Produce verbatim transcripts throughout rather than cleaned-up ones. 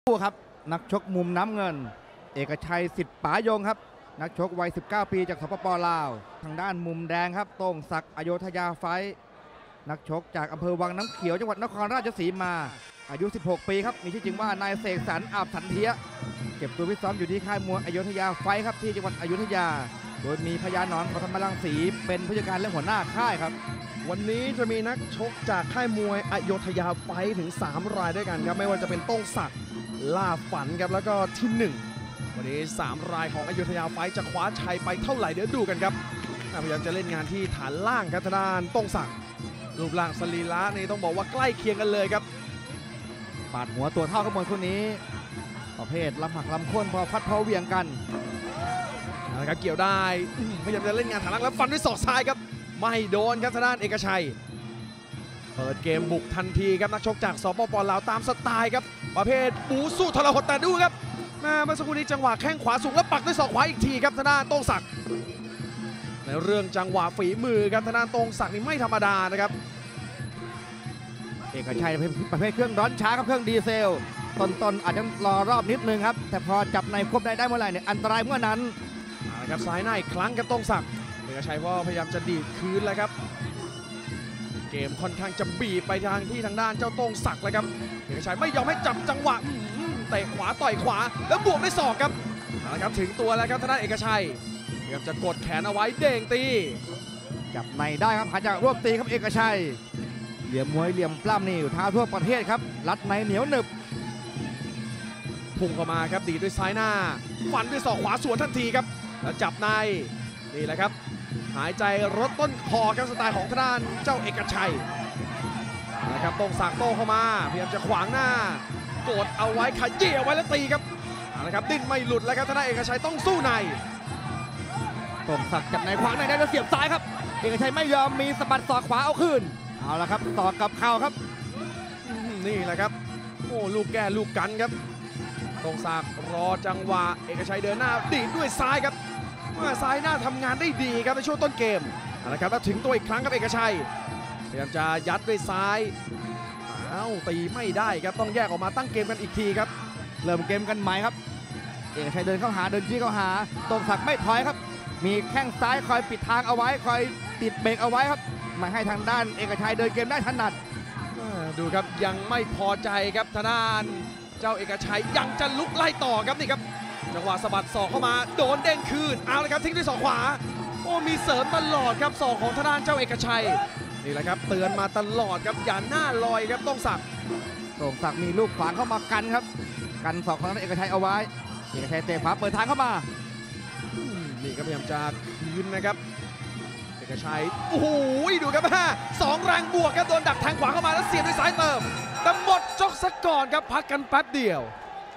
ผู้ครับนักชกมุมน้ำเงินเอกชัยสิทธิ์ป๋ายงครับนักชกวัยสิบเก้าปีจากสปป.ลาวทางด้านมุมแดงครับโต้งศักดิ์อโยธยาไฟนักชกจากอำเภอวังน้ำเขียวจังหวัดนครราชสีมาอายุสิบหกปีครับมีชื่อจริงว่านายเสกสรรอาบสันเทียเก็บตัวฟิตซ้อมอยู่ที่ค่ายมวยอโยธยาไฟครับที่จังหวัดอโยธยาโดยมีพญาหนอนปฐมรังสีเป็นผู้จัดการและหัวหน้าค่ายครับวันนี้จะมีนักชกจากค่ายมวยอโยธยาไฟถึงสามรายด้วยกันครับไม่ว่าจะเป็นโต้งศักดิ์ล่าฝันครับแล้วก็ที่หนึ่งวันนี้สามรายของอโยธยาไฟจะคว้าชัยไปเท่าไหร่เดี๋ยวดูกันครับพยายามจะเล่นงานที่ฐานล่างครับทางด้านโต้งศักดิ์รูปร่างสรีระนี่ต้องบอกว่าใกล้เคียงกันเลยครับปาดหัวตัวเท่ากับมวยคู่นี้ประเภทลำหักลำโค่นพอพัดพอเหวี่ยงกันนะครับเกี่ยวได้พยายามจะเล่นงานฐานล่างแล้วฟันด้วยศอกซ้ายครับไม่โดนครับทางด้านเอกชัยเปิดเกมบุกทันทีครับนักชกจากสปป.ลาวตามสไตล์ครับประเภทบูสู้ทรหดแต่ดูครับเมื่อสักครู่นี้จังหวะแข้งขวาสูงแล้วปักด้วยศอกขวาอีกทีครับทางด้านโต้งศักดิ์ในเรื่องจังหวะฝีมือครับทางด้านโต้งศักดิ์นี่ไม่ธรรมดานะครับเอกชัยประเภทเครื่องร้อนช้าครับเครื่องดีเซลต้นๆอาจจะรอรอบนิดนึงครับแต่พอจับในควบได้ได้เมื่อไหร่เนี่ยอันตรายเมื่อนั้นนะครับซ้ายหน้าอีกครั้งครับโต้งศักดิ์เอกชัยก็พยายามจะดีดคืนแล้วครับเกมค่อนข้างจะบีบไปทางที่ทางด้านเจ้าโต้งศักดิ์เลยครับเอกชัยไม่ยอมให้จับจังหวะเตะขวาต่อยขวาแล้วบวกด้วยศอกครับนะครับถึงตัวแล้วครับทางด้านเอกชัยพยายามจะกดแขนเอาไว้เด้งตีจับในได้ครับหาจากรวบตีครับเอกชัยเหลี่ยมมวยเหลี่ยมปล้ำนี่ท้าทั่วประเทศครับรัดในเหนียวหนึบพุ่งเข้ามาครับดีด้วยซ้ายหน้าฟันด้วยศอกขวาสวนทันทีครับแล้วจับในนี่แหละครับหายใจรถต้นคอครับสไตล์ของทางด้านเจ้าเอกชัยนะครับโต้งศักดิ์โต้เข้ามาพยายามจะขวางหน้ากดเอาไว้ขยี้เอาไว้แล้วตีครับนะครับดิ้นไม่หลุดแล้วครับทางด้านเอกชัยต้องสู้ในโต้งศักดิ์จับในขวางในได้แล้วเสียบซ้ายครับเอกชัยไม่ยอมมีสะบัดศอกขวาเอาคืนเอาละครับต่อกับเข่าครับนี่แหละครับโอ้ลูกแก้ลูกกันครับโต้งศักดิ์รอจังหวะเอกชัยเดินหน้าดีดด้วยซ้ายครับซ้ายหน้าทำงานได้ดีครับในช่วงต้นเกมนะครับแล้วถึงตัวอีกครั้งครับเอกชัยพยายามจะยัดด้วยซ้ายอ้าวตีไม่ได้ครับต้องแยกออกมาตั้งเกมกันอีกทีครับเริ่มเกมกันใหม่ครับเอกชัยเดินเข้าหาเดินจี้เข้าหาโต้งศักดิ์ไม่ถอยครับมีแข้งซ้ายคอยปิดทางเอาไว้คอยติดเบรกเอาไว้ครับไม่ให้ทางด้านเอกชัยเดินเกมได้ถนัดดูครับยังไม่พอใจครับทางด้านเจ้าเอกชัยยังจะลุกไล่ต่อครับนี่ครับจังหวะสะบัดศอกเข้ามาโดนเด้งคืนเอาเลยครับทิ้งด้วยศอกขวาโอ้มีเสริมตลอดครับศอกของทางด้านเจ้าเอกชัยนี่แหละครับเตือนมาตลอดครับอย่าหน้าลอยครับโต้งศักดิ์โต้งศักดิ์มีลูกขวางเข้ามากันครับกันศอกของทางด้านเอกชัยเอาไว้เอกชัยเตะขวาเปิดทางเข้ามานี่ก็พยายามจะคืนนะครับเอกชัยโอ้โหดูครับฮะสองแรงบวกครับโดนดักแทงขวาเข้ามาแล้วเสียบด้วยซ้ายเติมแต่หมดจกซะก่อนครับพักกันแป๊บเดียว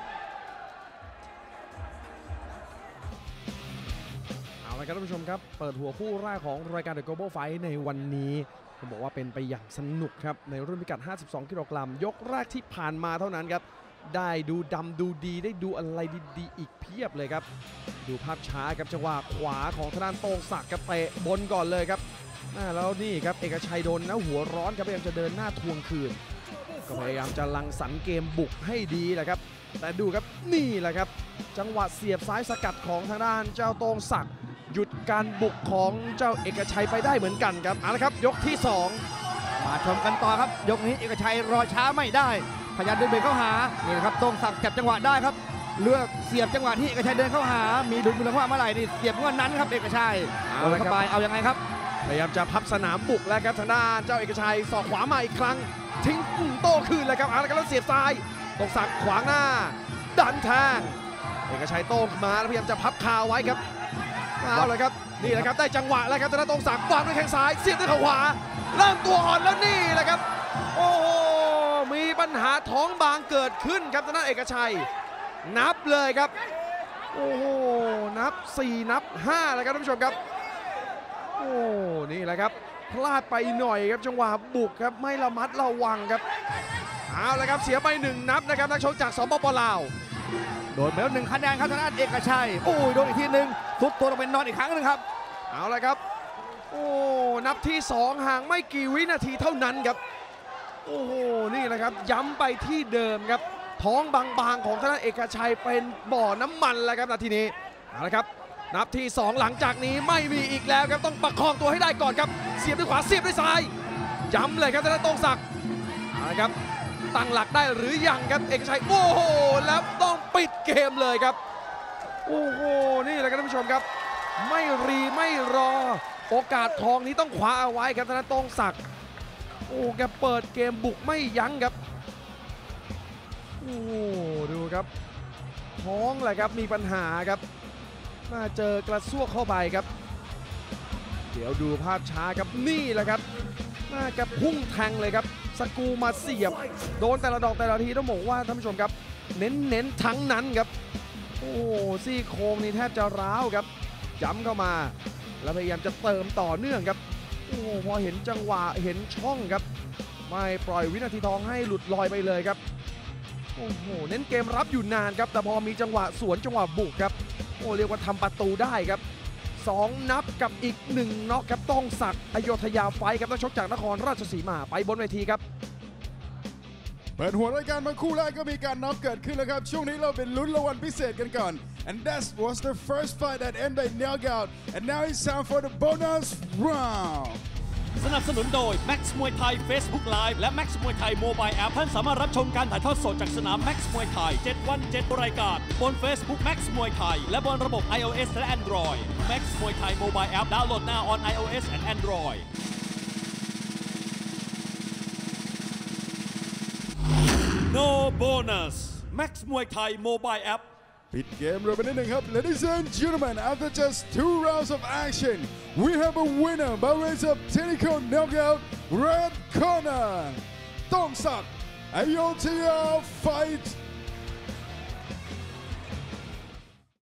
เอาละครับท่านผู้ชมครับเปิดหัวคู่แรกของรายการ The Global Fight ในวันนี้ผมบอกว่าเป็นไปอย่างสนุกครับในรุ่นพิกัดห้าสิบสองกิโลกรัมยกแรกที่ผ่านมาเท่านั้นครับได้ดูดำดูดีได้ดูอะไรดีๆอีกเพียบเลยครับดูภาพช้าครับจังหวะขวาของทางด้านโต้งศักดิ์กับเตะบนก่อนเลยครับแล้วนี่ครับเอกชัยโดนนะหัวร้อนครับพยายามจะเดินหน้าทวงคืนก็พยายามจะลังสรรค์เกมบุกให้ดีแหละครับแต่ดูครับนี่แหละครับจังหวะเสียบซ้ายสกัดของทางด้านเจ้าโต้งศักดิ์หยุดการบุกของเจ้าเอกชัยไปได้เหมือนกันครับเอาละครับยกที่สองมาชมกันต่อครับยกนี้เอกชัยรอช้าไม่ได้พยายามเดินเบรกเข้าหานี่นะครับโต้งศักดิ์จับจังหวะได้ครับเลือกเสียบจังหวะที่เอกชัยเดินเข้าหามีดุลมือเข้ามาเมื่อไหร่นี่เสียบเมื่อนั้นครับเอกชัยเอาเข้าไปเอายังไงครับพยายามจะพับสนามบุกแล้วครับทางด้านเจ้าเอกชัยศอกขวามาอีกครั้งทิ้งโต้คืนเลยครับเอาละครับแล้วเสียบซ้ายโต้งศักดิ์ขวางหน้าดันแทงเอกชัยโต้มาแล้วพยายามจะพับคาไว้ครับเอาเลยครับนี่แหละครับได้จังหวะแล้วครับทางด้านโต้งศักดิ์วางด้วยแข้งซ้ายเสียบด้วยเข่าขวาเริ่มตัวอ่อนแล้วนี่แหละครับโอ้โหมีปัญหาท้องบางเกิดขึ้นครับทางด้านเอกชัยนับเลยครับโอ้โหนับสี่นับห้าแล้วครับท่านผู้ชมครับโอ้นี่แหละครับพลาดไปหน่อยครับจังหวะบุกครับไม่ระมัดระวังครับเอาละครับเสียไปหนึ่งนับนะครับนักชกจากสปป.ลาวโดนไปแล้วหนึ่งคะแนนครับทางด้านเอกชัยโอ้ยโดนอีกทีหนึ่งสุดตัวลงไปนอนอีกครั้งหนึ่งครับเอาละครับโอ้นับที่สองห่างไม่กี่วินาทีเท่านั้นครับโอ้โหนี่แหละครับย้ำไปที่เดิมครับท้องบางๆของทางด้านเอกชัยเป็นบ่อน้ำมันแล้วครับนาทีนี้เอาละครับนับที่สองหลังจากนี้ไม่มีอีกแล้วครับต้องประคองตัวให้ได้ก่อนครับเสียบด้วยขวาเสียบด้วยซ้ายย้ำเลยครับทางด้านโต้งศักดิ์เอาละครับตั้งหลักได้หรือยังครับเอกชัยโอ้โหแล้วต้องปิดเกมเลยครับโอ้โหนี่แหละครับท่านผู้ชมครับไม่รีไม่รอโอกาสทองนี้ต้องคว้าเอาไว้ครับทางด้านโต้งศักดิ์โอ้แกเปิดเกมบุกไม่ยั้งครับโอ้ดูครับท้องแหละครับมีปัญหาครับมาเจอกระซวกเข้าไปครับเดี๋ยวดูภาพช้าครับนี่แหละครับน่าจะพุ่งแทงเลยครับสกูมาเสียบโดนแต่ละดอกแต่ละทีต้องบอกว่าท่านผู้ชมครับเน้นเน้นทั้งนั้นครับโอ้ซี่โครงนี่แทบจะร้าวครับย้ำเข้ามาแล้วพยายามจะเติมต่อเนื่องครับโอ้พอเห็นจังหวะเห็นช่องครับไม่ปล่อยวินาทีทองให้หลุดลอยไปเลยครับโอ้โหเน้นเกมรับอยู่นานครับแต่พอมีจังหวะสวนจังหวะบุกครับโอ้เรียกว่าทำประตูได้ครับสองนับกับอีกหนึ่งน็อกครับต้องศักดิ์อโยธยาไฟท์ครับนักชกจากนครราชสีมาไปบนเวทีครับเปิดหัวรายการมาคู่แรกก็มีการน็อกเกิดขึ้นแล้วครับช่วงนี้เราเป็นลุ้นรางวัลพิเศษกันก่อน and that was the first fight that ended by knockout and now it's time for the bonus round สนับสนุนโดย Max มวยไทย Facebook Live และ Max มวยไทย Mobile App ท่านสามารถรับชมการถ่ายทอดสดจากสนาม Max มวยไทย เจ็ด วัน เจ็ด รายการบน Facebook Max มวยไทยและบนระบบ iOS และ Android Max มวยไทย Mobile App ดาวน์โหลด now on iOS and Android No bonus Max มวยไทย Mobile App ปิดเกมเร็วไปนิดหนึ่งครับ Ladies and gentlemen after just two rounds of action we have a winner by way of technical knockout red corner ต้องศักดิ์อโยธยาไฟท์